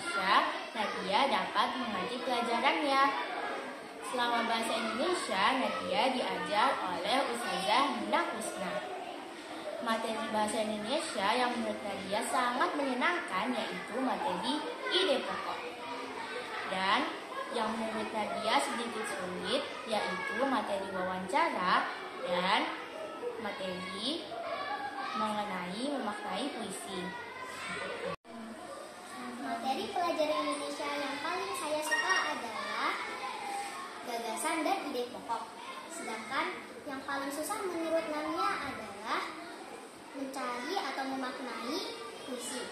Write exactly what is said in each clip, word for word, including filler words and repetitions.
Indonesia, Nadia dapat mengerti pelajarannya. Selama bahasa Indonesia, Nadia diajar oleh Ustazah Nina Kusna. Materi bahasa Indonesia yang menurut Nadia sangat menyenangkan yaitu materi ide pokok. Dan yang menurut Nadia sedikit sulit yaitu materi wawancara dan materi mengenai memaknai puisi. Materi pelajaran Indonesia yang paling saya suka adalah gagasan dan ide pokok. Sedangkan yang paling susah menurut Namia adalah mencari atau memaknai puisi.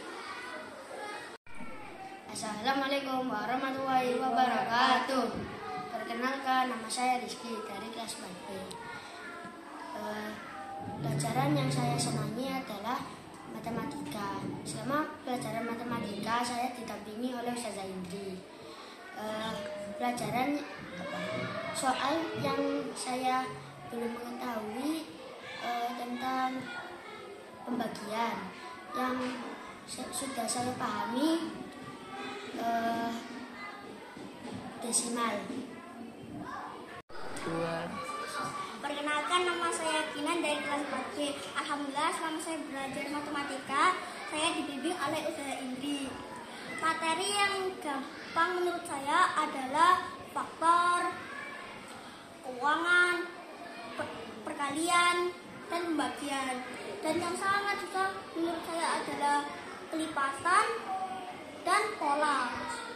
Assalamualaikum warahmatullahi wabarakatuh. Perkenalkan, nama saya Rizky dari kelas empat B. Uh, pelajaran yang saya senangi adalah matematika. Selama pelajaran matematika saya didampingi oleh Ustazah Indri. Uh, pelajaran soal yang saya belum mengetahui uh, tentang pembagian yang sudah saya pahami uh, desimal. Perkenalkan, nama saya Kinan dari kelas empat B. Alhamdulillah selama saya belajar matematika saya dibimbing oleh Ustazah Indri. Materi yang gampang menurut saya adalah faktor, keuangan, per perkalian, dan pembagian. Dan yang sangat susah menurut saya adalah kelipatan dan pola.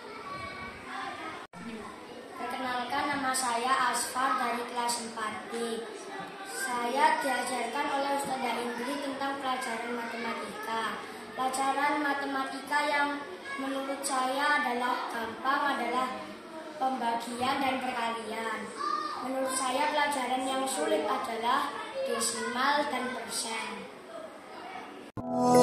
Perkenalkan, nama saya Asfar dari kelas empat B. Saya diajarkan oleh Ustazah Indri tentang pelajaran matematika. Pelajaran matematika yang menurut saya adalah gampang adalah pembagian dan perkalian. Menurut saya pelajaran yang sulit adalah desimal dan persen.